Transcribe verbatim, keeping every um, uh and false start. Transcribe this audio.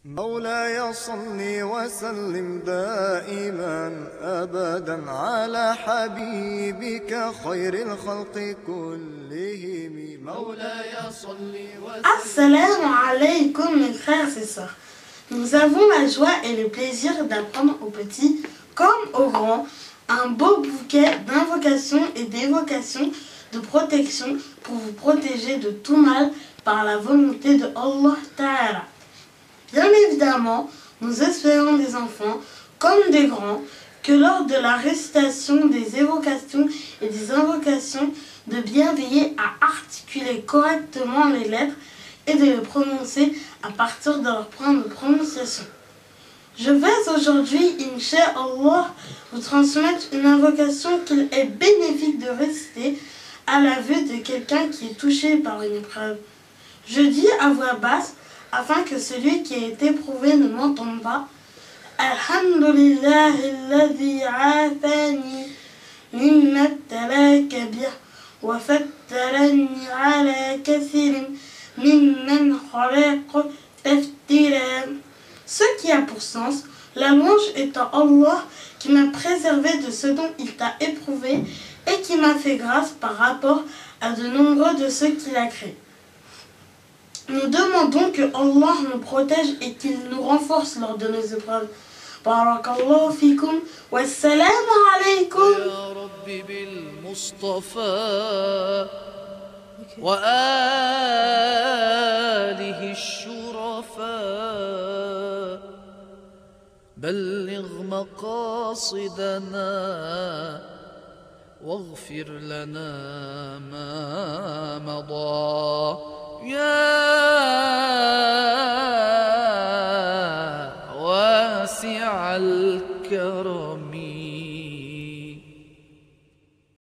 مولاي صل وسلم دائما أبدا على حبيبك خير الخلق كلهم مولاي صل وسلم. Assalamu alaikum mes frères et sœurs. Nous avons la joie et le plaisir d'apprendre aux petits comme aux grands un beau bouquet d'invocations et d'évocations de protection pour vous protéger de tout mal par la volonté de Allah Ta'ala. Bien évidemment, nous espérons des enfants comme des grands que lors de la récitation des évocations et des invocations, de bien veiller à articuler correctement les lettres et de les prononcer à partir de leur point de prononciation. Je vais aujourd'hui, Inch'Allah, vous transmettre une invocation qu'il est bénéfique de réciter à la vue de quelqu'un qui est touché par une épreuve. Je dis à voix basse afin que celui qui a été éprouvé ne m'entende pas. Alhamdulillahi alladhi afani mimma ibtalaka bih wa fattarani ala kathirin mimman khalaqa tafdila. Ce qui a pour sens, la louange est à Allah qui m'a préservé de ce dont il t'a éprouvé et qui m'a fait grâce par rapport à de nombreux de ceux qu'il a créés. Nous demandons que Allah nous protège et qu'il nous renforce lors de nos épreuves. Barakallahu fikum wa assalamu alaykum. Ya Rabbi bil Mustafa wa alihi shurafa balligh maqasidana واغفر لنا ما مضى يا واسع الكرم